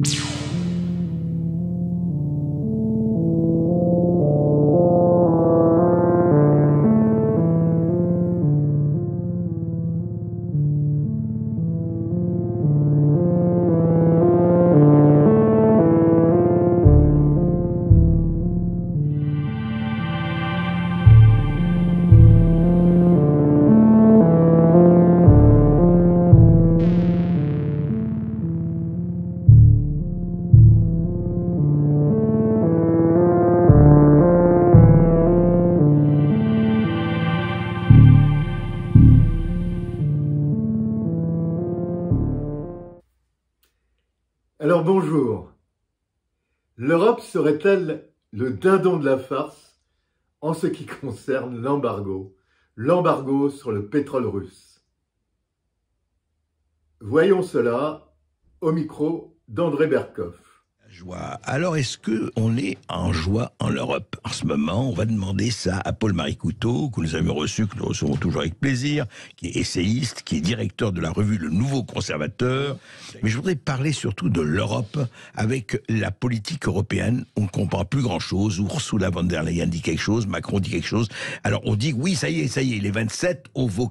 Alors bonjour. L'Europe serait-elle le dindon de la farce en ce qui concerne l'embargo sur le pétrole russe? Voyons cela au micro d'André Berkoff. Joie. Alors, est-ce qu'on est en joie en Europe? En ce moment, on va demander ça à Paul-Marie Couteau, que nous avions reçu, que nous recevons toujours avec plaisir, qui est essayiste, qui est directeur de la revue Le Nouveau Conservateur. Mais je voudrais parler surtout de l'Europe avec la politique européenne. On ne comprend plus grand-chose. Ursula von der Leyen dit quelque chose, Macron dit quelque chose. Alors, on dit, oui, ça y est, les 27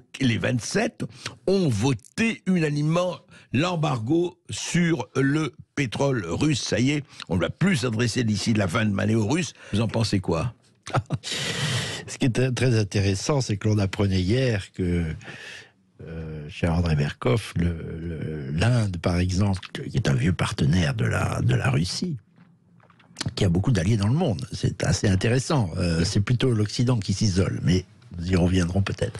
ont voté unanimement l'embargo sur le pétrole russe. Ça y est, on ne va plus s'adresser d'ici la fin de l'année aux Russes. Vous en pensez quoi? Ce qui est très intéressant, c'est que l'on apprenait hier que, cher André Berkoff, l'Inde, par exemple, qui est un vieux partenaire de la Russie, qui a beaucoup d'alliés dans le monde. C'est assez intéressant. C'est plutôt l'Occident qui s'isole, mais nous y reviendrons peut-être.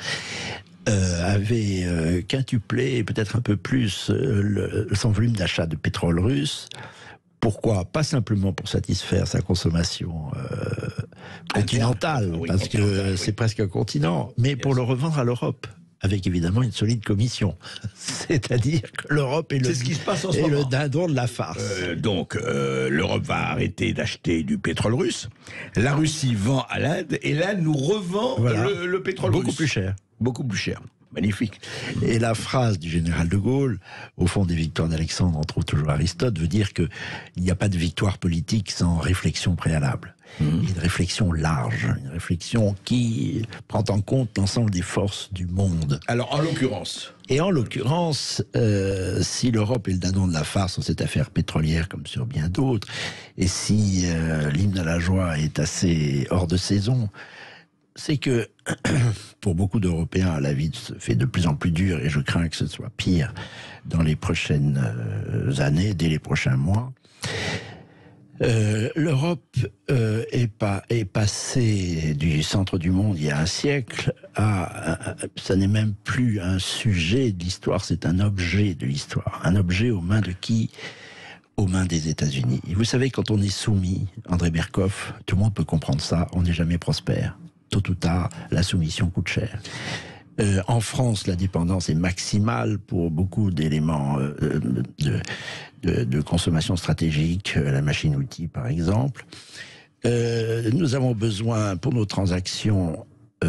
Avait quintuplé, peut-être un peu plus, son volume d'achat de pétrole russe. Pourquoi? Pas simplement pour satisfaire sa consommation continentale, parce que c'est presque un continent, mais pour le revendre à l'Europe, avec évidemment une solide commission. C'est-à-dire que l'Europe est le dindon de la farce. Donc, l'Europe va arrêter d'acheter du pétrole russe. La Russie vend à l'Inde, et l'Inde nous revend le pétrole russe. Beaucoup plus cher. Beaucoup plus cher. Magnifique. Et la phrase du général de Gaulle, au fond des victoires d'Alexandre, on trouve toujours Aristote, veut dire qu'il n'y a pas de victoire politique sans réflexion préalable. Une réflexion large, une réflexion qui prend en compte l'ensemble des forces du monde. Alors, en l'occurrence... Et en l'occurrence, si l'Europe est le dindon de la farce sur cette affaire pétrolière comme sur bien d'autres, et si l'hymne à la joie est assez hors de saison, c'est que pour beaucoup d'Européens, la vie se fait de plus en plus dure, et je crains que ce soit pire dans les prochaines années, dès les prochains mois. L'Europe est passée du centre du monde il y a un siècle à... ça n'est même plus un sujet de l'histoire, c'est un objet de l'histoire. Un objet aux mains de qui? Aux mains des États-Unis. Et vous savez, quand on est soumis, André Berkoff, tout le monde peut comprendre ça, on n'est jamais prospère. Tôt ou tard, la soumission coûte cher. En France, la dépendance est maximale pour beaucoup d'éléments de consommation stratégique, la machine-outil par exemple. Nous avons besoin, pour nos transactions,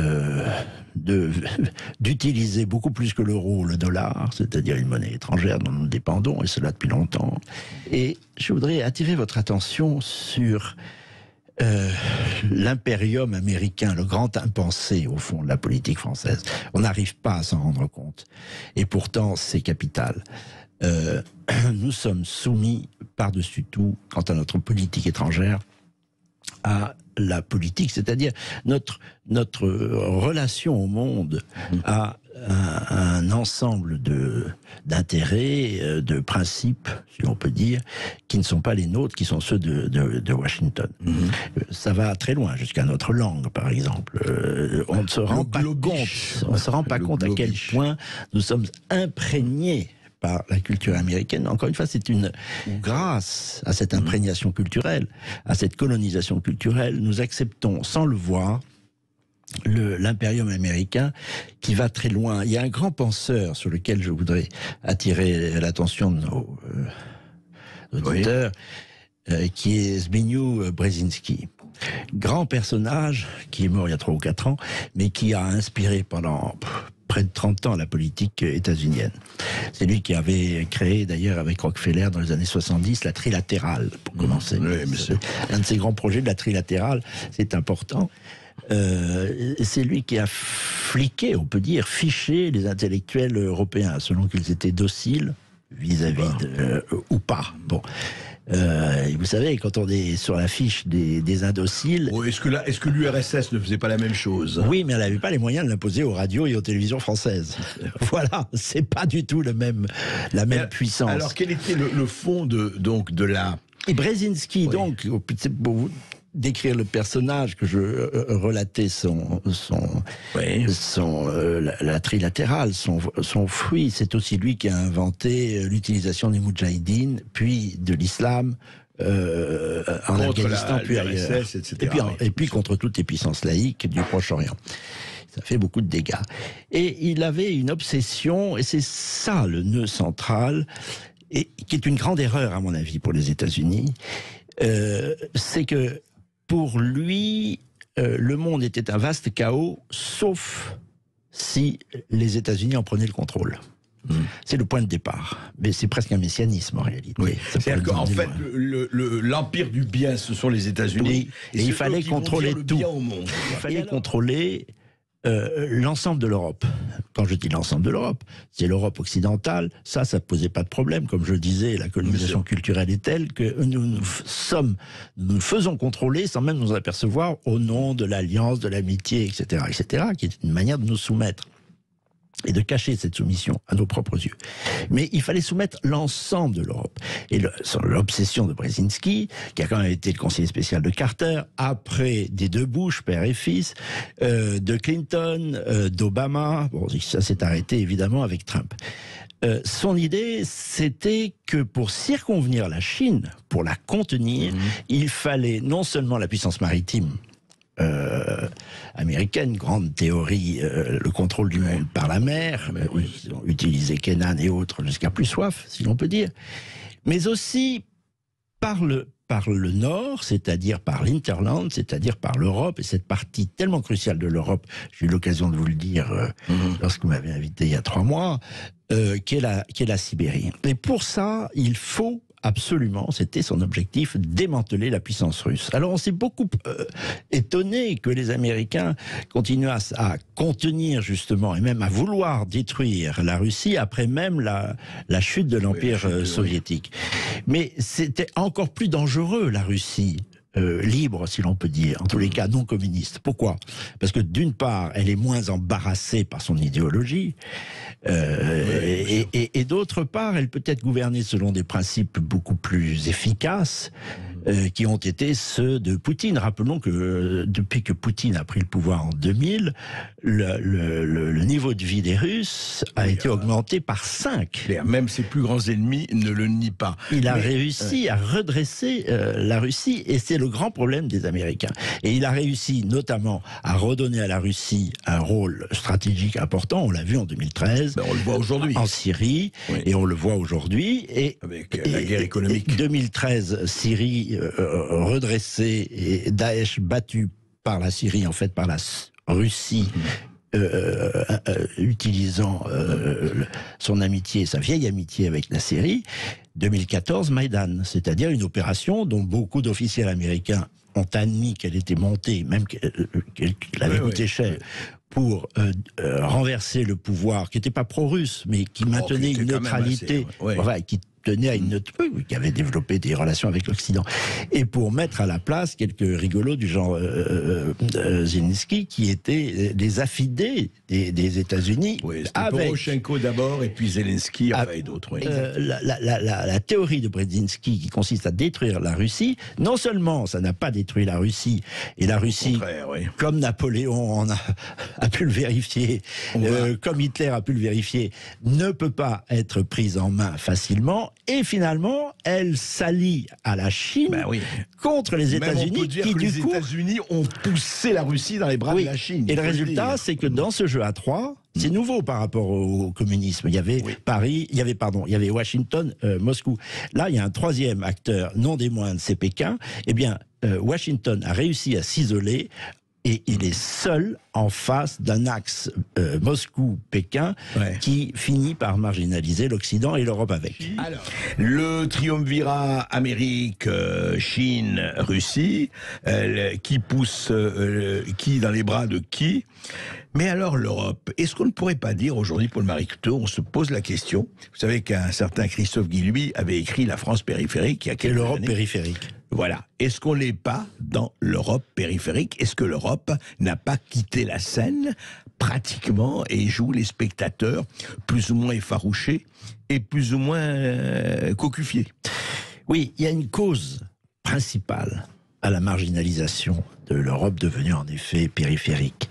d'utiliser beaucoup plus que l'euro, le dollar, c'est-à-dire une monnaie étrangère dont nous dépendons, et cela depuis longtemps. Et je voudrais attirer votre attention sur... l'impérium américain, le grand impensé au fond de la politique française. On n'arrive pas à s'en rendre compte. Et pourtant, c'est capital. Nous sommes soumis par-dessus tout, quant à notre politique étrangère, à la politique, c'est-à-dire notre relation au monde à un ensemble d'intérêts, de principes, si on peut dire, qui ne sont pas les nôtres, qui sont ceux de Washington. Ça va très loin, jusqu'à notre langue, par exemple. On ne se rend pas compte à quel point nous sommes imprégnés par la culture américaine. Encore une fois, c'est grâce à cette imprégnation culturelle, à cette colonisation culturelle, nous acceptons, sans le voir, l'impérium américain qui va très loin. Il y a un grand penseur sur lequel je voudrais attirer l'attention de nos auditeurs, qui est Zbigniew Brzezinski. Grand personnage qui est mort il y a 3 ou 4 ans, mais qui a inspiré pendant près de 30 ans la politique états-unienne. C'est lui qui avait créé d'ailleurs avec Rockefeller dans les années 70 la trilatérale, pour commencer. Oui, mais c'est un de ses grands projets de la trilatérale, c'est important. C'est lui qui a fliqué, on peut dire, fiché les intellectuels européens, selon qu'ils étaient dociles vis-à-vis ou pas. Bon. Vous savez, quand on est sur la fiche des indociles... Oh, est-ce que l'URSS ne faisait pas la même chose? Oui, mais elle n'avait pas les moyens de l'imposer aux radios et aux télévisions françaises. Voilà, c'est pas du tout la même puissance. Alors, quel était le fond de la... Et Brzezinski, donc, pour vous décrire le personnage que je relatais, la trilatérale, son fruit, c'est aussi lui qui a inventé l'utilisation des moudjahidines, puis de l'islam en Afghanistan, puis ailleurs, etc. Et puis contre toutes les puissances laïques du Proche-Orient. Ça fait beaucoup de dégâts. Et il avait une obsession, et c'est ça le nœud central, et qui est une grande erreur à mon avis pour les États-Unis, c'est que pour lui, le monde était un vaste chaos, sauf si les États-Unis en prenaient le contrôle. C'est le point de départ. Mais c'est presque un messianisme en réalité. Oui. C'est-à-dire qu'en fait, l'empire du bien, ce sont les États-Unis. Et il fallait contrôler tout. Il fallait contrôler l'ensemble de l'Europe. Quand je dis l'ensemble de l'Europe, c'est l'Europe occidentale. Ça ne posait pas de problème. Comme je le disais, la colonisation culturelle est telle que nous faisons contrôler sans même nous apercevoir au nom de l'alliance, de l'amitié, etc., qui est une manière de nous soumettre et de cacher cette soumission à nos propres yeux. Mais il fallait soumettre l'ensemble de l'Europe. Et l'obsession de Brzezinski, qui a quand même été le conseiller spécial de Carter, après des deux Bush, père et fils, de Clinton, d'Obama, bon, ça s'est arrêté évidemment avec Trump. Son idée, c'était que pour circonvenir la Chine, pour la contenir, il fallait non seulement la puissance maritime, américaine, grande théorie, le contrôle du monde par la mer, ils ont utilisé Kennan et autres jusqu'à plus soif, si l'on peut dire, mais aussi par le nord, c'est-à-dire par l'Hinterland, c'est-à-dire par l'Europe, et cette partie tellement cruciale de l'Europe, j'ai eu l'occasion de vous le dire lorsque vous m'avez invité il y a 3 mois, qu'est la Sibérie. Et pour ça, il faut absolument, c'était son objectif, démanteler la puissance russe. Alors on s'est beaucoup étonné que les Américains continuent à contenir justement, et même à vouloir détruire la Russie après même la chute de l'Empire soviétique. Mais c'était encore plus dangereux, la Russie. Libre, si l'on peut dire, en tous les cas non communiste. Pourquoi? Parce que d'une part, elle est moins embarrassée par son idéologie, et d'autre part, elle peut être gouvernée selon des principes beaucoup plus efficaces, qui ont été ceux de Poutine. Rappelons que depuis que Poutine a pris le pouvoir en 2000, le niveau de vie des Russes a été augmenté par 5. Même ses plus grands ennemis ne le nient pas. Il a réussi à redresser la Russie, et c'est le grand problème des Américains. Et il a réussi notamment à redonner à la Russie un rôle stratégique important. On l'a vu en 2013. On le voit aujourd'hui. En Syrie, et on le voit aujourd'hui. Avec la guerre économique. 2013, Syrie redressée et Daesh battu par la Syrie, en fait par la Russie, utilisant son amitié, sa vieille amitié avec la Syrie. 2014, Maïdan, c'est-à-dire une opération dont beaucoup d'officiels américains ont admis qu'elle était montée, même qu'elle avait coûté cher, pour renverser le pouvoir, qui n'était pas pro-russe, mais qui maintenait une neutralité, qui tenait à une neutralité, qui avait développé des relations avec l'Occident, et pour mettre à la place quelques rigolos du genre Zelensky, qui étaient des affidés des États-Unis. Oui, c'était Poroshenko d'abord, et puis Zelensky, et d'autres. La théorie de Brzezinski, qui consiste à détruire la Russie, non seulement ça n'a pas détruit la Russie, et la Russie, comme Napoléon a pu le vérifier, comme Hitler a pu le vérifier, ne peut pas être prise en main facilement, et finalement, elle s'allie à la Chine contre les États-Unis, qui du coup... les États-Unis ont poussé la Russie dans les bras de la Chine. Et le résultat, c'est que dans ce jeu à 3, c'est nouveau par rapport au communisme. Il y avait il y avait Washington, Moscou. Là, il y a un troisième acteur, non des moindres, c'est Pékin. Eh bien, Washington a réussi à s'isoler Et il est seul en face d'un axe Moscou-Pékin qui finit par marginaliser l'Occident et l'Europe avec. Alors, le triumvirat Amérique, Chine, Russie, qui pousse qui dans les bras de qui? Mais alors l'Europe, est-ce qu'on ne pourrait pas dire aujourd'hui, Paul-Marie Couteau, on se pose la question, vous savez qu'un certain Christophe Guilluy avait écrit La France périphérique il y a quelques années. L'Europe périphérique. Voilà. Est-ce qu'on n'est pas dans l'Europe périphérique? Est-ce que l'Europe n'a pas quitté la scène pratiquement et joue les spectateurs plus ou moins effarouchés et plus ou moins cocufiés? Oui, il y a une cause principale à la marginalisation de l'Europe devenue en effet périphérique.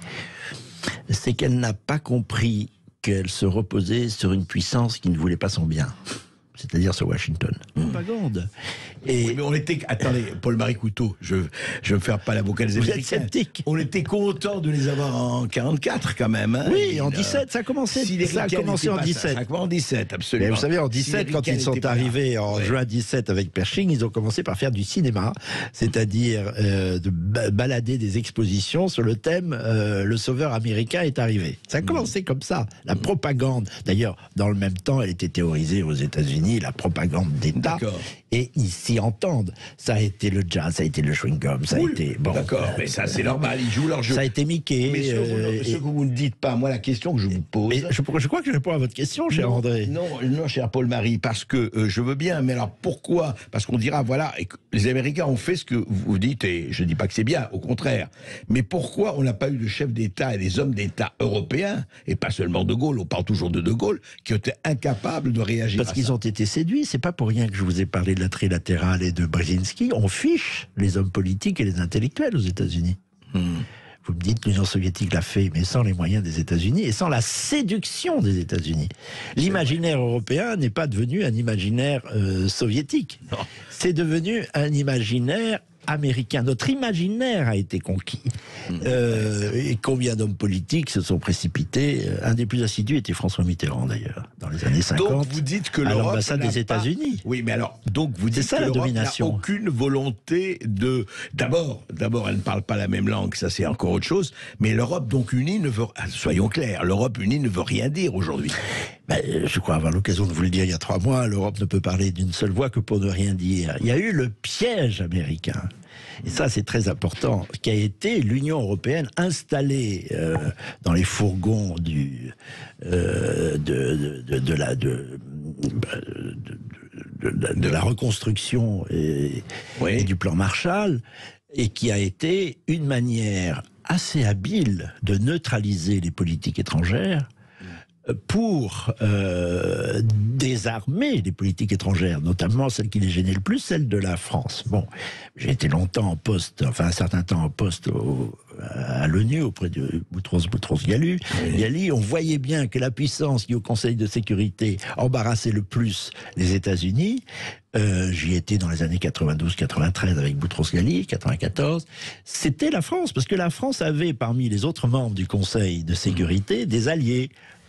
C'est qu'elle n'a pas compris qu'elle se reposait sur une puissance qui ne voulait pas son bien. C'est-à-dire sur Washington. Propagande. Et oui, mais on était... Attendez, Paul-Marie Couteau, je veux me faire pas l'avocat des Américains. Vous êtes sceptique. On était content de les avoir en 44 quand même. Hein. Oui, en 17, ça a commencé, ça a commencé en 17. Ça a commencé en 17, absolument. Mais vous savez, en 17, quand ils sont arrivés en juin 17 avec Pershing, ils ont commencé par faire du cinéma, c'est-à-dire de balader des expositions sur le thème le sauveur américain est arrivé. Ça a commencé comme ça. La propagande, d'ailleurs, dans le même temps, elle était théorisée aux États-Unis, la propagande d'État, et ils s'y entendent. Ça a été le jazz, ça a été le chewing-gum, ça a été... Bon, d'accord, mais ça c'est normal, ils jouent leur jeu. Ça a été Mickey. Mais ce que vous ne dites pas, moi la question que je vous pose... Je crois que je réponds à votre question, cher André. Non, cher Paul-Marie, parce que je veux bien, mais alors pourquoi? Parce qu'on dira, voilà, les Américains ont fait ce que vous dites, et je ne dis pas que c'est bien, au contraire. Mais pourquoi on n'a pas eu de chefs d'État et des hommes d'État européens, et pas seulement De Gaulle, on parle toujours de Gaulle, qui ont été incapables de réagir à ça? Parce qu'ils ont été séduits, c'est pas pour rien que je vous ai parlé de la trilatérale et de Brzezinski. On fiche les hommes politiques et les intellectuels aux États-Unis. Vous me dites l'Union soviétique l'a fait, mais sans les moyens des États-Unis et sans la séduction des États-Unis. L'imaginaire européen n'est pas devenu un imaginaire soviétique. C'est devenu un imaginaire américain. Notre imaginaire a été conquis. Et combien d'hommes politiques se sont précipités? Un des plus assidus était François Mitterrand, d'ailleurs, dans les années 50. Donc vous dites que à l'Europe l'ambassade des États-Unis. Oui, mais alors, donc vous dites ça, que la l'Europe n'a domination. aucune volonté de... D'abord, elle ne parle pas la même langue, ça c'est encore autre chose, mais l'Europe donc unie ne veut... Soyons clairs, l'Europe unie ne veut rien dire aujourd'hui. Je crois avoir l'occasion de vous le dire il y a 3 mois, l'Europe ne peut parler d'une seule voix que pour ne rien dire. Il y a eu le piège américain. Et ça, c'est très important, qui a été l'Union européenne installée dans les fourgons de la reconstruction et du plan Marshall, et qui a été une manière assez habile de neutraliser les politiques étrangères pour désarmer les politiques étrangères, notamment celles qui les gênaient le plus, celle de la France. Bon, j'ai été longtemps en poste, enfin un certain temps en poste à l'ONU auprès de Boutros-Ghali. On voyait bien que la puissance qui au Conseil de sécurité embarrassait le plus les États-Unis, j'y étais dans les années 92-93 avec Boutros-Ghali, 94, c'était la France, parce que la France avait parmi les autres membres du Conseil de sécurité des alliés.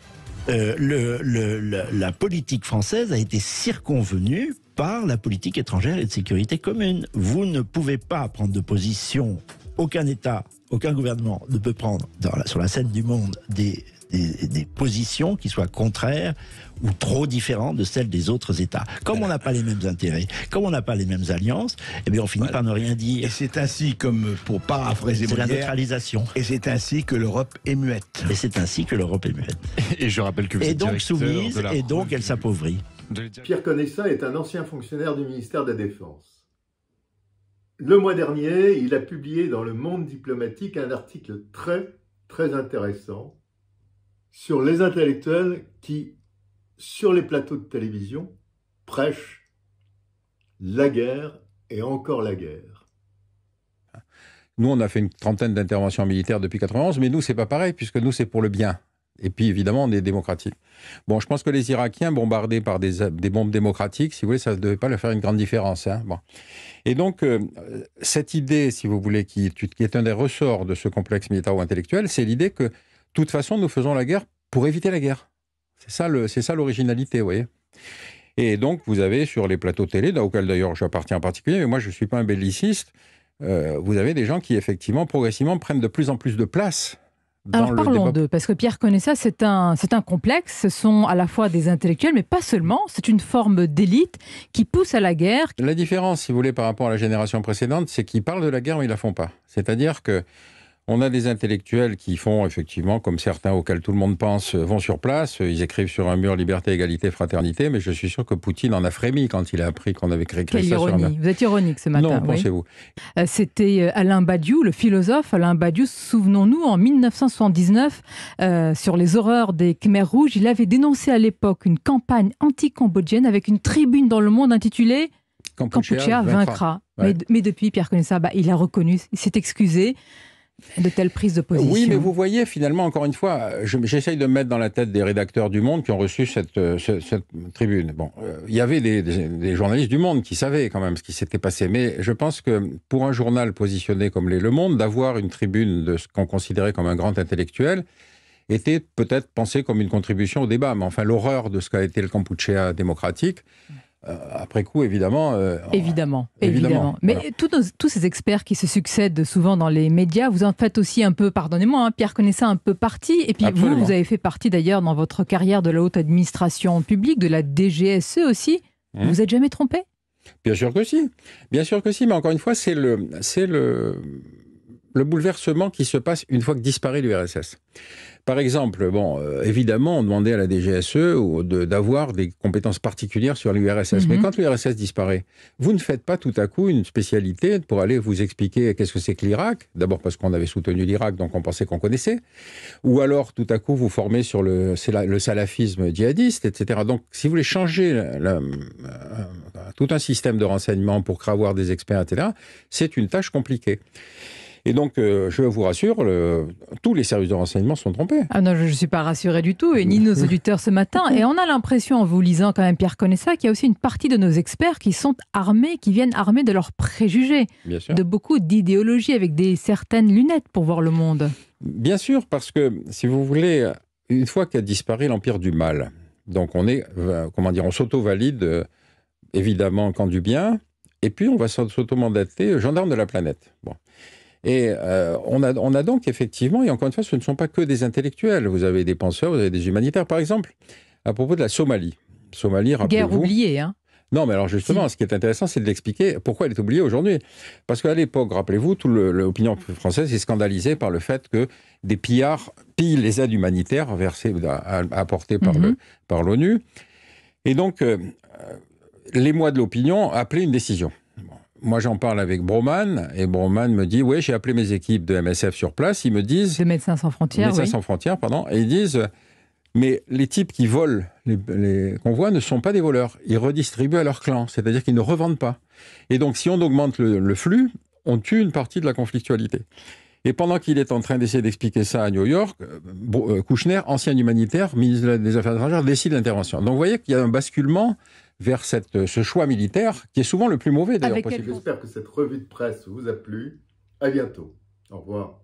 La politique française a été circonvenue par la politique étrangère et de sécurité commune. Vous ne pouvez pas prendre de position, aucun État, aucun gouvernement ne peut prendre sur la scène du monde des positions qui soient contraires ou trop différentes de celles des autres États. Comme on n'a pas les mêmes intérêts, comme on n'a pas les mêmes alliances, eh bien on finit par ne rien dire. Et c'est ainsi, comme pour paraphraser Molière, c'est la neutralisation. Et c'est ainsi que l'Europe est muette. Et c'est ainsi que l'Europe est muette. Et je rappelle que vous êtes donc soumise, et donc elle s'appauvrit. Pierre Conessa est un ancien fonctionnaire du ministère de la Défense. Le mois dernier, il a publié dans Le Monde diplomatique un article très intéressant sur les intellectuels qui, sur les plateaux de télévision, prêchent la guerre et encore la guerre. Nous, on a fait une trentaine d'interventions militaires depuis 91, mais nous, c'est pas pareil, puisque nous, c'est pour le bien. Et puis, évidemment, on est démocratique. Bon, je pense que les Irakiens, bombardés par des bombes démocratiques, si vous voulez, ça ne devait pas leur faire une grande différence. Hein. Bon. Et donc, cette idée, si vous voulez, qui est un des ressorts de ce complexe militaro-intellectuel, c'est l'idée que, de toute façon, nous faisons la guerre pour éviter la guerre. C'est ça l'originalité, vous voyez. Et donc, vous avez sur les plateaux télé, auxquels d'ailleurs j'appartiens en particulier, mais moi je ne suis pas un belliciste, vous avez des gens qui, effectivement, progressivement, prennent de plus en plus de place. Alors parlons d'eux, parce que Pierre Conessa, c'est un complexe, ce sont à la fois des intellectuels, mais pas seulement, c'est une forme d'élite qui pousse à la guerre. La différence, si vous voulez, par rapport à la génération précédente, c'est qu'ils parlent de la guerre, mais ils ne la font pas. C'est-à-dire que on a des intellectuels qui font, effectivement, comme certains auxquels tout le monde pense, vont sur place, ils écrivent sur un mur liberté, égalité, fraternité, mais je suis sûr que Poutine en a frémi quand il a appris qu'on avait créé ça sur un mur. Vous êtes ironique ce matin. Non, oui. pensez-vous. C'était Alain Badiou, le philosophe Alain Badiou, souvenons-nous, en 1979, sur les horreurs des Khmers rouges, il avait dénoncé à l'époque une campagne anti-cambodgienne avec une tribune dans Le Monde intitulée « Kampuchea vaincra ». Ouais. Mais depuis, Pierre Conessa, il a reconnu, il s'est excusé de telles prises de position. Oui, mais vous voyez, finalement, encore une fois, j'essaye de me mettre dans la tête des rédacteurs du Monde qui ont reçu cette tribune. Bon, il y avait des journalistes du Monde qui savaient quand même ce qui s'était passé, mais je pense que pour un journal positionné comme l'est Le Monde, d'avoir une tribune de ce qu'on considérait comme un grand intellectuel était peut-être pensé comme une contribution au débat. Mais enfin, l'horreur de ce qu'a été le Kampuchea démocratique, après coup, évidemment. Évidemment. Mais voilà. tous ces experts qui se succèdent souvent dans les médias, vous en faites aussi un peu, pardonnez-moi, Pierre Conessa, un peu partie. Et puis vous avez fait partie d'ailleurs dans votre carrière de la haute administration publique, de la DGSE aussi. Vous vous êtes jamais trompé ? Bien sûr que si. Bien sûr que si, mais encore une fois, c'est le bouleversement qui se passe une fois que disparaît l'URSS. Par exemple, évidemment, on demandait à la DGSE d'avoir des compétences particulières sur l'URSS. Mais quand l'URSS disparaît, vous ne faites pas tout à coup une spécialité pour aller vous expliquer qu'est-ce que c'est que l'Irak. D'abord parce qu'on avait soutenu l'Irak, donc on pensait qu'on connaissait. Ou alors, tout à coup, vous formez sur le salafisme djihadiste, etc. Donc, si vous voulez changer tout un système de renseignement pour avoir des experts, etc., c'est une tâche compliquée. Et donc, je vous rassure, tous les services de renseignement sont trompés. Ah non, je ne suis pas rassuré du tout, et ni nos auditeurs ce matin. Et on a l'impression, en vous lisant quand même Pierre Conessa, qu'il y a aussi une partie de nos experts qui sont armés, qui viennent armés de leurs préjugés, de beaucoup d'idéologies, avec certaines lunettes pour voir le monde. Bien sûr, parce que, si vous voulez, une fois qu'a disparu l'empire du mal, donc on s'auto-valide, évidemment, camp du bien, et puis on va s'auto-mandater gendarme de la planète. Bon. Et on a donc effectivement, et encore une fois, ce ne sont pas que des intellectuels. Vous avez des penseurs, vous avez des humanitaires. Par exemple, à propos de la Somalie. Rappelez-vous. Guerre oubliée, hein. Non, mais alors justement, ce qui est intéressant, c'est de l'expliquer pourquoi elle est oubliée aujourd'hui. Parce qu'à l'époque, rappelez-vous, toute l'opinion française est scandalisée par le fait que des pillards pillent les aides humanitaires apportées par l'ONU. Et donc, l'émoi de l'opinion a appelé une décision. Moi, j'en parle avec Broman, et Broman me dit, oui, j'ai appelé mes équipes de MSF sur place, ils me disent... De Médecins sans frontières, et ils disent, mais les types qui volent les convois ne sont pas des voleurs, ils redistribuent à leur clan, c'est-à-dire qu'ils ne revendent pas. Et donc, si on augmente le flux, on tue une partie de la conflictualité. Et pendant qu'il est en train d'essayer d'expliquer ça à New York, Kouchner, ancien humanitaire, ministre des Affaires étrangères, décide l'intervention. Donc, vous voyez qu'il y a un basculement vers ce choix militaire, qui est souvent le plus mauvais d'ailleurs possible. J'espère que cette revue de presse vous a plu. À bientôt. Au revoir.